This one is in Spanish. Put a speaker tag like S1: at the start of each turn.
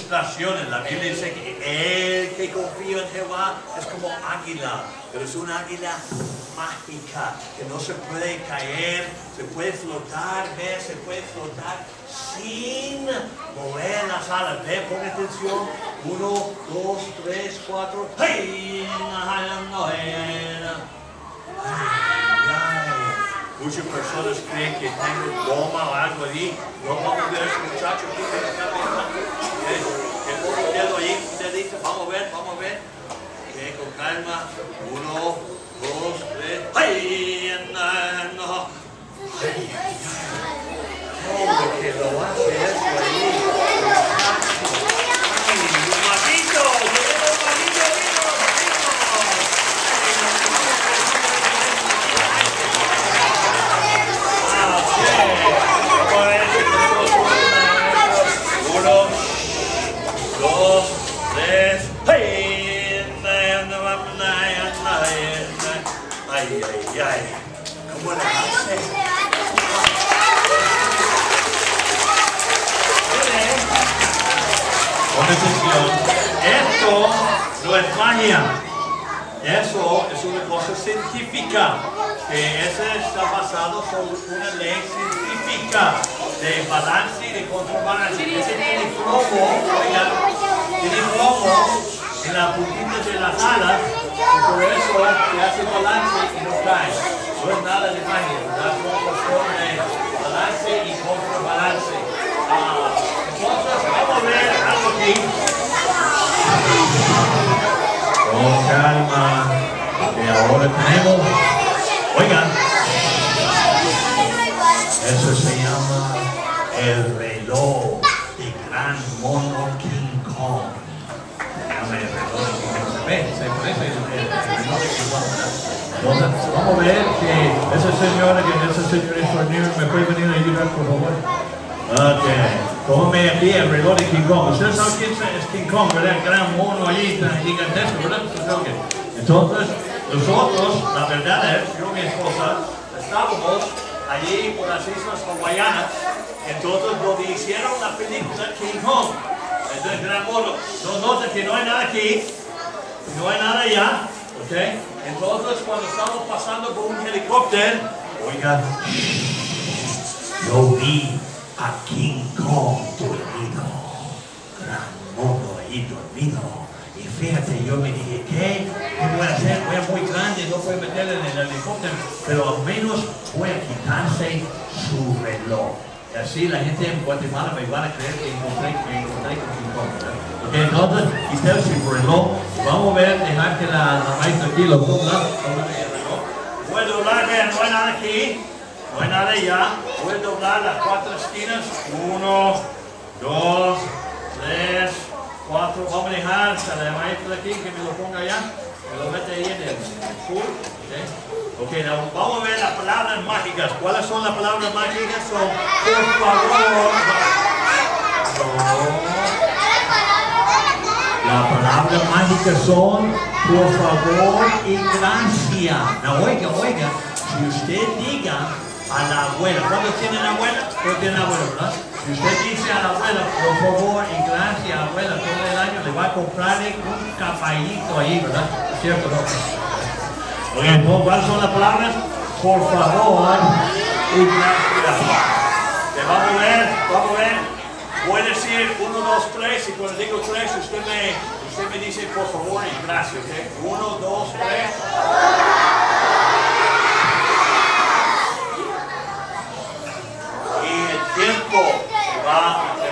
S1: frustraciones. La Biblia dice que el que confía en Jehová es como águila, pero es una águila mágica que no se puede caer, se puede flotar, ¿ves? Se puede flotar sin mover las alas. Ve, pon atención. 1, 2, 3, 4. ¡Hey! Muchas personas creen que tengo goma o algo allí. No vamos a ver a ese muchacho aquí que está pensando. Que pongo un dedo ahí, un dedito. Vamos a ver, vamos a ver. Okay, con calma. 1, 2, 3. ¡Ay! No. ¿Cómo que lo hace eso ahí? Ay, ¿cómo le hace? Con atención, esto no es magia, eso es una cosa científica, que ese está basado sobre una ley científica de balance y de contrabalance. Ese tiene plomo, oigan, tiene plomo en la puntita de las alas, y por eso se hace balance y no cae. No es nada de magia, ¿verdad? Es una cuestión de balance y contrabalance. Entonces, vamos a ver algo aquí. Con calma, que ahora tenemos. Oigan, eso se llama el reloj de Gran Mono King Kong. Entonces, vamos a ver que esa señora me puede venir a ayudar, por favor. Ok, tómame aquí el reloj de King Kong. Ustedes saben quién es King Kong, ¿verdad? El gran mono allí, tan gigantesco, ¿verdad? Entonces, nosotros, la verdad es, yo y mi esposa, estábamos allí por las islas hawaianas, entonces donde hicieron la película King Kong. Entonces, gran mono, nota que no hay nada aquí, no hay nada allá, ¿ok? Entonces, cuando estamos pasando por un helicóptero, oiga, yo vi a King Kong dormido, gran mono ahí dormido, y fíjate, yo me dije, ¿qué voy a hacer? Voy a muy grande, no puedo meterle en el helicóptero, pero al menos voy a quitarse su reloj. Y así la gente en Guatemala me van a creer que encontré con King Kong, ¿verdad? Ok, entonces, quítale su reloj. Vamos a ver, dejar que la maestra aquí lo ponga. Voy a doblar, vean, no hay nada aquí, no hay nada allá. Voy a doblar las 4 esquinas. 1, 2, 3, 4. Vamos a dejar a la maestra aquí que me lo ponga allá. Me lo mete ahí en el sur. Ok, vamos a ver las palabras mágicas. ¿Cuáles son las palabras mágicas? Son, por favor. Las palabras mágicas son, por favor y gracia. No, oiga, si usted diga a la abuela, ¿cuándo tienen abuela? ¿Cuándo tienen abuela, verdad? Si usted dice a la abuela, por favor y gracia, abuela, todo el año le va a comprarle un caballito ahí, ¿verdad? ¿Cierto o no? Oigan, ¿cuáles son las palabras? Por favor y gracias. Vamos a ver. Voy a decir 1, 2, 3 y cuando digo 3 usted me dice por favor y gracias, ¿ok? 1, 2, 3. Y el tiempo va a